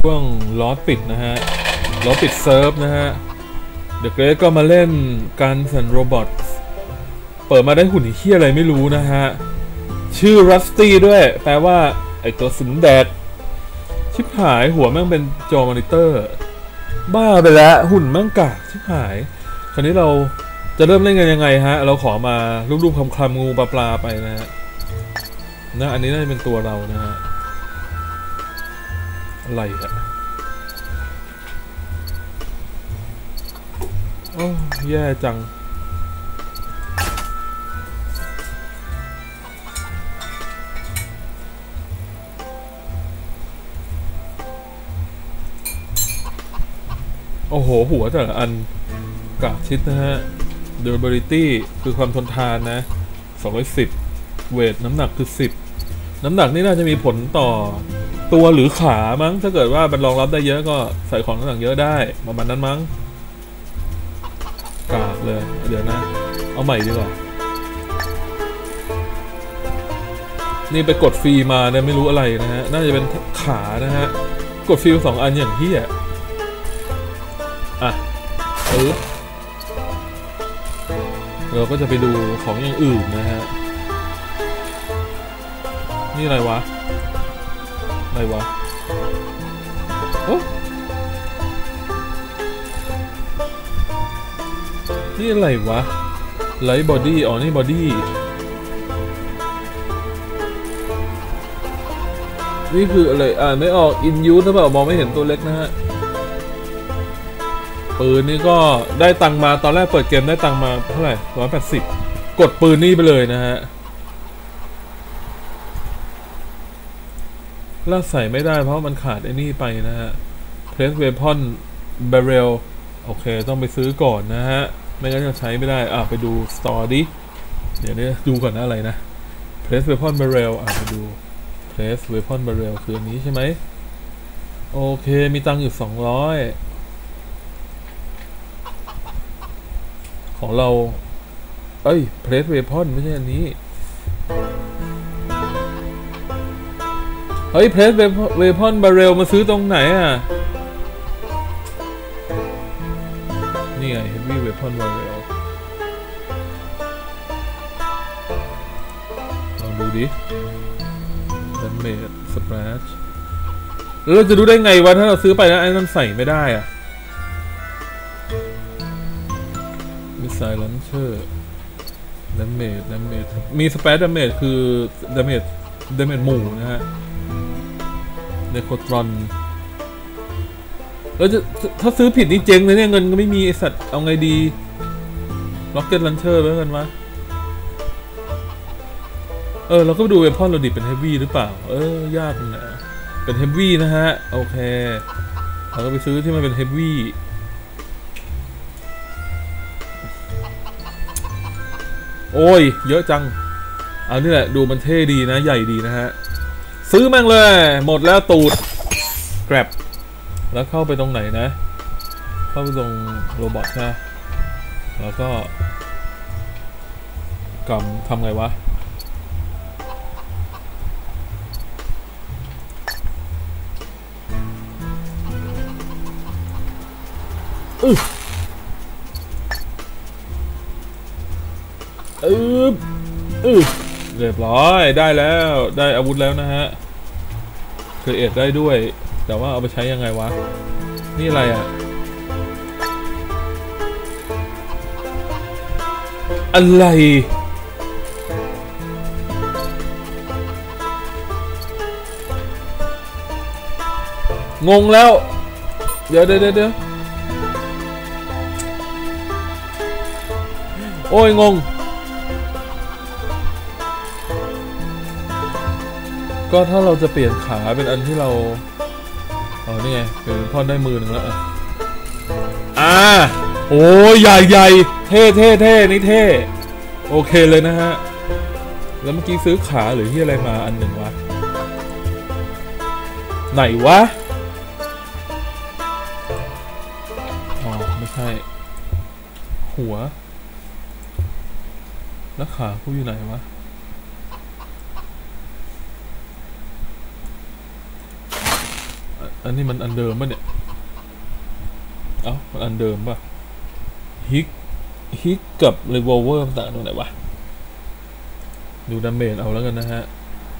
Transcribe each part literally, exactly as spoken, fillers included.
ช่วงล้อปิดนะฮะล้อปิดเซิร์ฟนะฮะเดอะเกรทก็มาเล่นการสันโรบอทเปิดมาได้หุ่นเหี้ยอะไรไม่รู้นะฮะชื่อรัสตี้ด้วยแปลว่าไอตัวสิงแดดชิบหายหัวแม่งเป็นจอมอนิเตอร์บ้าไปแล้วหุ่นแม่งกากชิบหายคราวนี้เราจะเริ่มเล่นกันยังไงฮะเราขอมารูปๆคำๆงูปลาๆไปนะฮะนะอันนี้น่าจะเป็นตัวเรานะฮะอะไรอะโอ้แย่จังโอ้โหหัวแต่ละอันกากชิดนะฮะ durability คือความทนทานนะสองร้อยสิบเวทน้ำหนักคือสิบน้ำหนักนี่น่าจะมีผลต่อตัวหรือขามั้งถ้าเกิดว่ามันรองรับได้เยอะก็ใส่ของน้ำหนักเยอะได้ประมาณนั้นมั้งกากเลยเดี๋ยวนะเอาใหม่ดีกว่านี่ไปกดฟรีมาเนี่ยไม่รู้อะไรนะฮะน่าจะเป็นขานะฮะกดฟรีสองอันอย่างที่อ่ะอ่ะเออเราก็จะไปดูของอย่างอื่นนะฮะนี่อะไรวะอะไรวะโอ้นี่อะไรวะไลท์บอดี้อ๋อนี่บอดี้นี่คืออะไรอ่านไม่ออกอินยูสหรือเปล่ามองไม่เห็นตัวเล็กนะฮะปืนนี่ก็ได้ตังมาตอนแรกเปิดเกมได้ตังมาเท่าไหร่ร้อยแปดสิบกดปืนนี่ไปเลยนะฮะล่าใส่ไม่ได้เพราะมันขาดไอ้นี่ไปนะฮะ Press Weapon Barrel โอเคต้องไปซื้อก่อนนะฮะไม่งั้นจะใช้ไม่ได้อ่ะไปดู Store ดิเดี๋ยวนี้ดูก่อนนะอะไรนะ Press Weapon Barrel อ่ะไปดู Press Weapon Barrel คืออันนี้ใช่ไหมโอเคมีตังค์อยู่สองร้อยของเราเอ้ย Press Weapon ไม่ใช่อันนี้เฮ้ย Press Weapon Barrel มาซื้อตรงไหนอ่ะนี่ไง Heavy Weapon Barrel ลองดูดิ Damage Splash แล้วเราจะรู้ได้ไงวะถ้าเราซื้อไปแล้วไอ้นั่นใส่ไม่ได้อ่ะ Missile Launcher Damage Damage มี Splash Damage คือ Damage Damage หมู่นะฮะเนโคตรอนแล้วจะถ้าซื้อผิดนี่เจ๊งเลยเนี่ยเงินก็ไม่มีไอสัตว์เอาไงดีล็อกเก็ตลันเชอร์แล้วกันวะเออเราก็ดูเวพอนเราดิเป็นเฮฟวี่หรือเปล่าเออยากนะเป็นเฮฟวี่นะฮะโอเคเราก็ไปซื้อที่มันเป็นเฮฟวี่โอ้ยเยอะจังอันนี้แหละดูมันเท่ดีนะใหญ่ดีนะฮะซื้อแม่งเลยหมดแล้วตูดแกร็บแล้วเข้าไปตรงไหนนะเข้าไปตรงโรบอทใช่ไหมแล้วก็กำทำไงวะอึ๊บอึ๊บอึ๊บเรียบร้อยได้แล้วได้อาวุธแล้วนะฮะเคยเอ็ดได้ด้วยแต่ว่าเอาไปใช้ยังไงวะนี่อะไรอ่ะอะไรงงแล้วเดี๋ยวเดี๋ยวเดี๋ยวโอ้ยงงก็ถ้าเราจะเปลี่ยนขาเป็นอันที่เราอ๋อนี่ไงเปลี่ยนท่อนได้มือหนึ่งแล้วอ่าโอ้ยใหญ่ใหญ่เท่เท่เท่นี่เท่โอเคเลยนะฮะแล้วเมื่อกี้ซื้อขาหรือที่อะไรมาอันหนึ่งวะไหนวะอ๋อไม่ใช่หัวแล้วขาเขาอยู่ไหนวะ ออันนี้มันอันเดิมป่ะเนี่ยเอ้ามันอันเดิมป่ะฮิกฮิกกับเรวอลเวอร์ต่างตรงไหนวะดูดาเมจเอาแล้วกันนะฮะ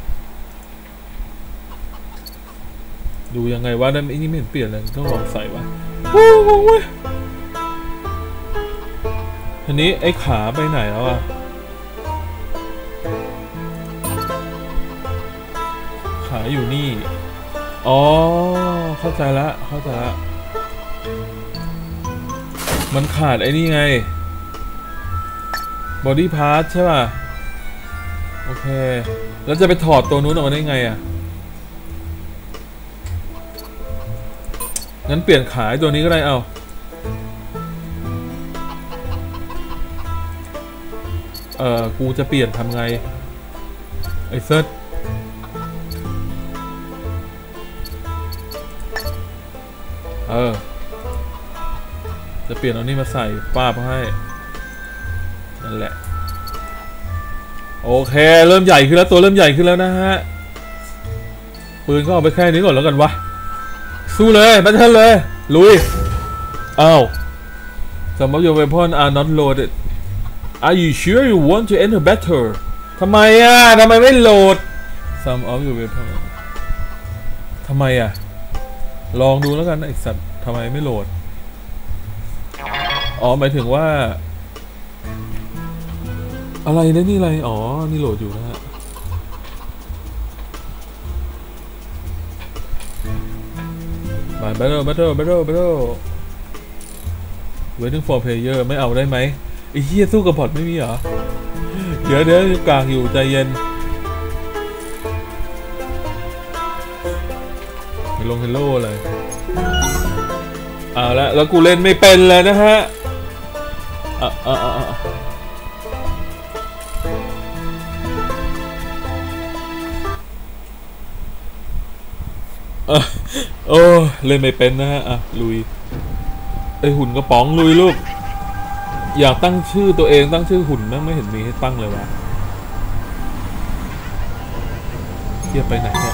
ดูยังไงวะนั่นไอ้นี่ไม่เห็นเปลี่ยนเลยต้องลองใส่วะโอ้โหเว้ยทีนี้ไอ้ขาไปไหนแล้วอะขาอยู่นี่อ๋อเข้าใจละเข้าใจละมันขาดไอ้นี่ไงบอดี้พาร์ทใช่ป่ะโอเคแล้วจะไปถอดตัวนู้นออกมาได้ไงอะงั้นเปลี่ยนขายตัวนี้ก็ได้เอาเออกูจะเปลี่ยนทำไงไอ้เซิร์ชเออจะเปลี่ยนเอานี่มาใส่ป้าบให้นั่นแหละโอเคเริ่มใหญ่ขึ้นแล้วตัวเริ่มใหญ่ขึ้นแล้วนะฮะปืนก็เอาไปแค่นี้ก่อนแล้วกันวะสู้เลยแบทเทิลเลยลุยอ้าว Some of your weapons are not loaded Are you sure you want to enter battle ทำไมอ่ะทำไมไม่โหลด Some of your weapons ทำไมอ่ะลองดูแล้วกันไอ้สัตว์ทำไมไม่โหลดอ๋อหมายถึงว่าอะไรนะนี่อะไรอ๋อนี่โหลดอยู่นะฮะมา battle battle battle battle waiting for player ไม่เอาได้ไหมไอ้เหี้ยสู้กับบอทไม่มีเหรอเดี๋ยวเดี๋ยวกลางอยู่ใจเย็นไปลงเฮลโลเลยเอาละแล้วกูเล่นไม่เป็นเลยนะฮะอ่ะอ่ะอ่ะอ่ะโอ้เล่นไม่เป็นนะฮะอ่ะลุยไอหุ่นกระป๋องลุยลูกอยากตั้งชื่อตัวเองตั้งชื่อหุ่นแม่งไม่เห็นมีให้ตั้งเลยวะเทียบไปไหนเนี่ย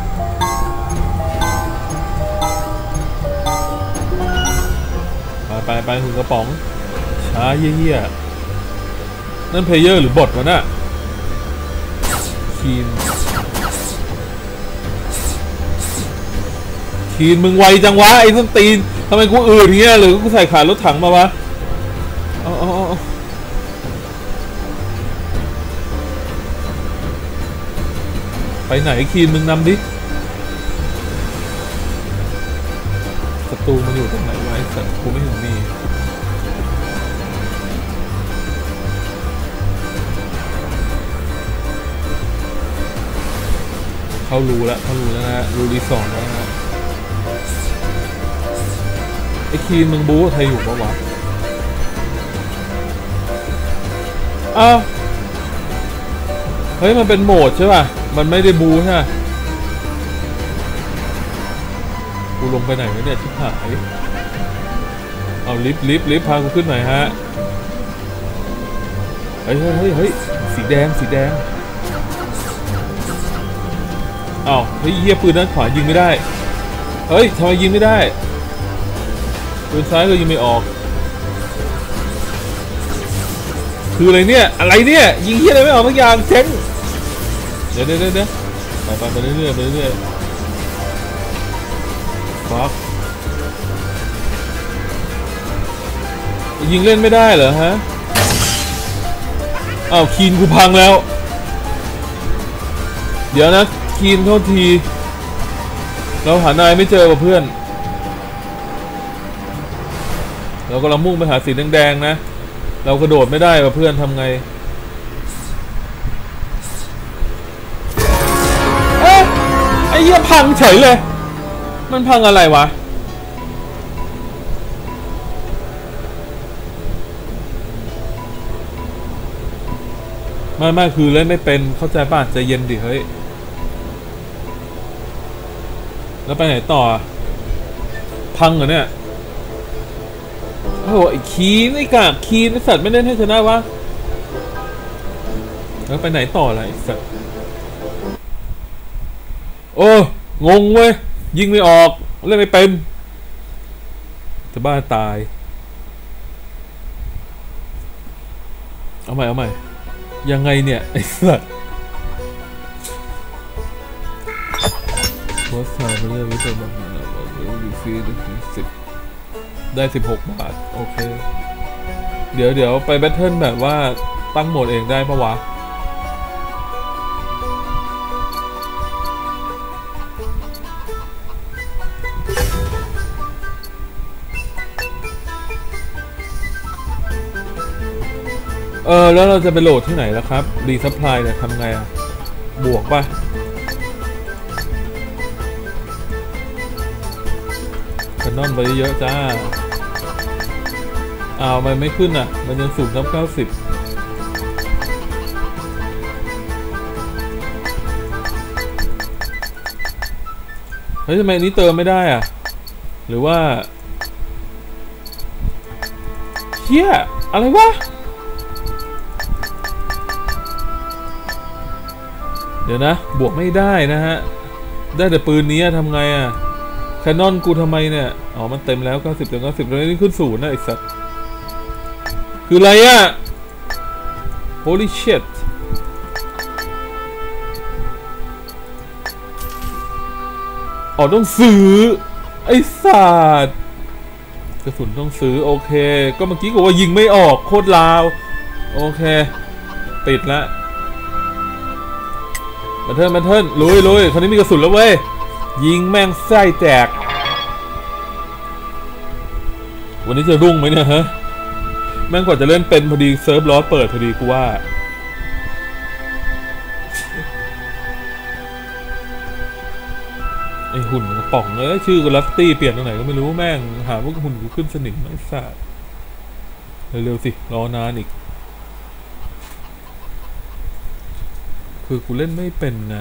ไปไปไปหุ่นกระป๋องช้าเยี่ยๆนั่นเพลเยอร์หรือบอทวะน่ะคีนคีนมึงไวจังวะไอ้ส้นตีนทำไมกูอื่นเงี้ยหรือกูใส่ขารถถังมาวะอ๋อไปไหนคีนมึงนำดิศัตรูมันอยู่ตรงไหนวะไอ้สัตว์กูไม่เห็นมีเขารู้แล้วเขารู้แล้วนะรู้รีสอร์ทแล้วนะไอ้คีนมึงบู๊ใครอยู่ปะวะอ้าวเฮ้ยมันเป็นโหมดใช่ป่ะมันไม่ได้บู๊ใช่ไหมกูลงไปไหนวะเนี่ยชิบหายเอาลิฟต์ลิฟต์ลิฟต์พากูขึ้นหน่อยฮะเฮ้ยเฮ้ยเฮ้ยเฮ้ยสีแดงสีแดงอ้าวเฮ้ยเหี้ยปืนด้านขวายิงไม่ได้เฮ้ยทำไมยิงไม่ได้ปืนซ้ายก็ยิงไม่ออกคืออะไรเนี่ยอะไรเนี่ยยิงเหี้ยอะไรไม่ออกทุกอย่างเจ๊งเดี๋ยวเดี๋ยวเดี๋ยวไปไปไปเรื่อยๆไปเรื่อยๆฟักยิงเล่นไม่ได้เหรอฮะอ้าวคีนกูพังแล้วเดี๋ยวนะคีนโทษทีเราหานายไม่เจอกับเพื่อนเรากำลังมุ่งไปหาสีแดงๆนะเรากระโดดไม่ได้กับเพื่อนทำไงเอ๊ะไอ้เหี้ยพังเฉยเลยมันพังอะไรวะไม่ไม่คือเล่นไม่เป็นเข้าใจป่ะใจเย็นดิเฮ้ยแล้วไปไหนต่อพังเหรอเนี่ยโอ้โหไอ้คีนไอ้กากคีนไอ้สัตว์ไม่เล่นให้ชนะวะแล้วไปไหนต่อล่ะไอ้สัตว์โอ้งงเว้ยยิงไม่ออกเล่นไม่เป็นจะบ้าตายเอาใหม่เอาใหม่ยังไงเนี่ยไอ้สัสวอสซาไปเรื่อยวิศวกรรมเราดูฟรีได้สิบได้สิบหกบาทโอเคเดี๋ยวเดี๋ยวไปแบทเทิลแบบว่าตั้งโหมดเองได้ปะวะเออแล้วเราจะไปโหลดที่ไหนล่ะครับรีซัพพลายเนี่ยทำไงอะบวกป่ะแคนนอนไปเยอะจ้าอ้าวมันไม่ขึ้นอ่ะมันยังสูงนับเก้าสิบเฮ้ยทำไมอันนี้เติมไม่ได้อ่ะหรือว่าเฮียอะไรวะเดี๋ยวนะบวกไม่ได้นะฮะได้แต่ปืนนี้ทำไงอ่ะแคนนอนกูทำไมเนี่ยอ๋อมันเต็มแล้วเก้าสิบเต็มเก้าสิบแล้วนี่ขึ้นศูนย์นะไอ้สัสคืออะไรอ่ะ holy shit อ๋อต้องซื้อไอ้สัสกระสุนต้องซื้อโอเคก็เมื่อกี้กูว่ายิงไม่ออกโคตรลาวโอเคปิดละมาเทิร์นมาเทิร์นลุยลุยคราวนี้มีกระสุนแล้วเว้ยยิงแม่งไส้แตกวันนี้จะรุ่งไหมเนี่ยฮะแม่งกว่าจะเล่นเป็นพอดีเซิร์ฟล้อเปิดพอดีกูว่าไอหุ่นกระป๋องเอ้ยชื่อกูลัสตี้เปลี่ยนตรงไหนก็ไม่รู้แม่งหาว่าหุ่นกูขึ้นสนิมไม่ทราบเร็วๆสิรอนานอีกคือกูเล่นไม่เป็นไง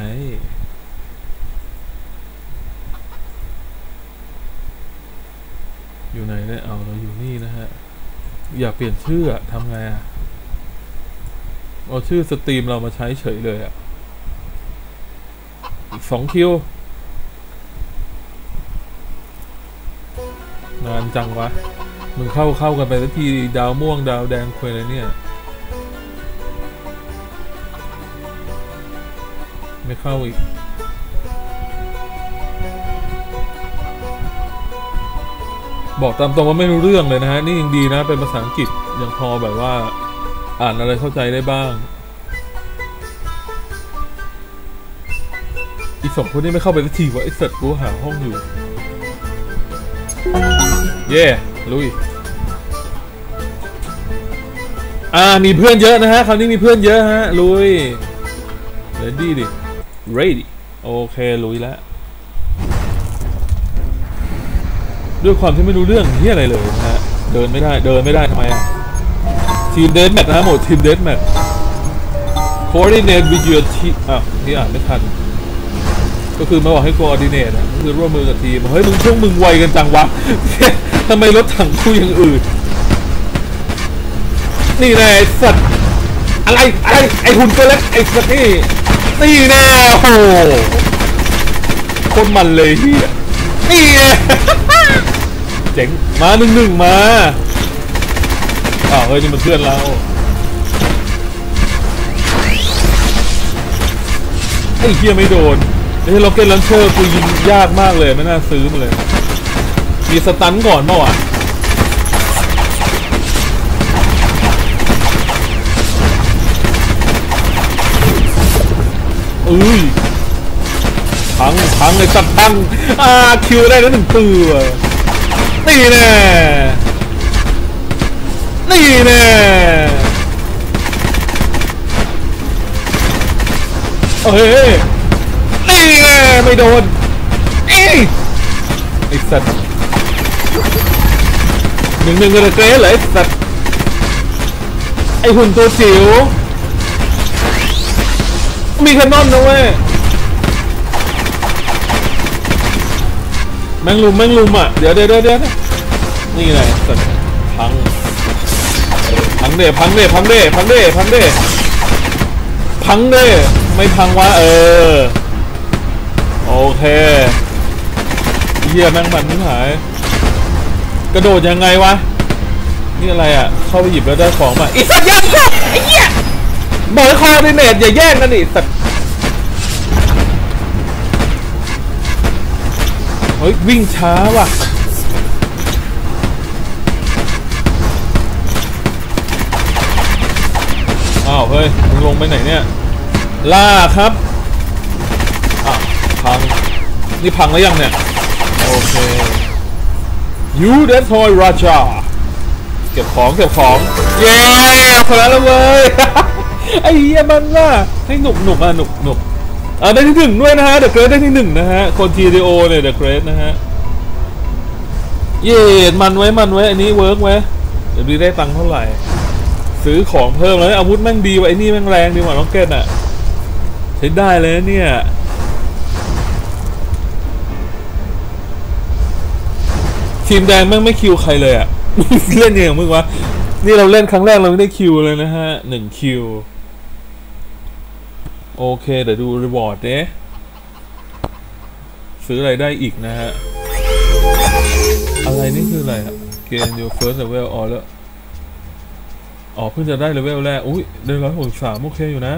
อยู่ไหนเนี่ยเอาเราอยู่นี่นะฮะอยากเปลี่ยนชื่ออะทำไงอะเอาชื่อสตรีมเรามาใช้เฉยเลยอะอีกสองคิวนานจังวะมึงเข้าเข้ากันไปสักทีดาวม่วงดาวแดงคุยอะไรเนี่ยไม่เข้าอีกบอกตามตรงว่าไม่รู้เรื่องเลยนะฮะนี่ยังดีนะเป็นภาษาอังกฤษยังพอแบบว่าอ่านอะไรเข้าใจได้บ้างอีสองคนนี้ไม่เข้าไปสักทีวะไอ้สัตว์กูหาห้องอยู่เย่ลุยอ่ามีเพื่อนเยอะนะฮะคราวนี้มีเพื่อนเยอะฮะลุยเรดดี้ดิ ready โอเคลุยแล้วด้วยความที่ไม่รู้เรื่องที่อะไรเลยนะฮะเดินไม่ได้เดินไม่ได้ทำไมอ่ะทีมเดนแมทนะหมดทีมเดนแมท coordinate with your team อ่ะนี่อ่านไม่ทันก็คือมาบอกให้ coordinate นะคือร่วมมือกับทีมเฮ้ยมึงช่วงมึงไวกันจังวะทำไมรถถังกูอย่างอื่นนี่แน่สัตว์อะไรอะไรไอหุ่นตัวเล็กไอสัตว์นี่นี่แน่โอ้โหคนมันเลยเฮียนี่ไงเจ๋งมาหนึ่งหนึ่งมาอ้าวเฮ้ยนี่มันเพื่อนเราไอ้เฮียไม่โดนไอ้ล็อกเก็ตลันเชอร์กูยิงยากมากเลยไม่น่าซื้อมาเลยมีสตันก่อนเปล่าวะอุ้ยพังพังเลยสัตว์พังอ่าคิวได้แล้วหนึ่งตัวนี่แน่นี่แน่เฮ้ยนี่แน่ไม่โดนเอ้ยไอ้สัตว์หนึ่งหนึ่งกระเกรเลยไอ้สัตว์ไอ้หุ่นตัวจิ๋วมีแคนนอนนะเว้ยแมงลุมแมงลุมอ่ะเดี๋ยวเดี๋ยวเดี๋ยวนี่ไงสัตว์พังพังเด้พังเด้พังเด้พังเด้พังเด้พังเด้ไม่พังวะเออโอเคเหี้ยแม่งมันไม่หายกระโดดยังไงวะนี่อะไรอ่ะเข้าไปหยิบแล้วได้ของมาอีสัตว์ยังไอ้เหี้ยบอกให้คอร์ดิเนตอย่าแย่งกันดิสัตว์เฮ้ยวิ่งช้าว่ะอ้าวเฮ้ยมึงลงไปไหนเนี่ยล่าครับอ่ะพังนี่พังแล้วยังเนี่ยโอเคยูเดสทอยราชาเก็บของเก็บของเย้คนละแล้วเว้ย ไอ้เหี้ยมันล่ะให้หนุกหนุกอ่ะหนุกหนุกอ่ะได้ที่หนึ่งด้วยนะฮะเดอะเกรดได้ที่หนึ่งนะฮะคนทีดีโอเนี่ยเดอะเกรดนะฮะเย่มันไว้มันไว้อันนี้เวิร์กไว้เดี๋ยวดูได้ตังค์เท่าไหร่ซื้อของเพิ่มแล้วอาวุธแม่งดีว่ะไอ้นี่แม่งแรงดีกว่าล็อกเก็ตอ่ะใช้ได้เลยเนี่ยทีมแดงแม่งไม่คิวใครเลยอ่ะ เล่นยังไงมึงวะนี่เราเล่นครั้งแรกเราไม่ได้คิวเลยนะฮะหนึ่งคิวโอเคเดี๋ยวดูรีวอร์ดเนี่ยซื้ออะไรได้อีกนะฮะอะไรนี่คืออะไรอะ Gain your first level อ๋อแล้วอ๋อเพิ่งจะได้เลเวลแรกอุ้ยได้ร้อยหกสิบสามโอเคอยู่นะ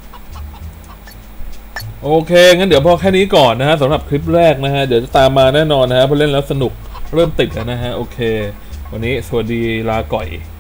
โอเคงั้นเดี๋ยวพอแค่นี้ก่อนนะฮะสำหรับคลิปแรกนะฮะเดี๋ยวจะตามมาแน่นอนนะฮะเพราะเล่นแล้วสนุกเริ่มติดแล้วนะฮะโอเควันนี้สวัสดีลาก่อย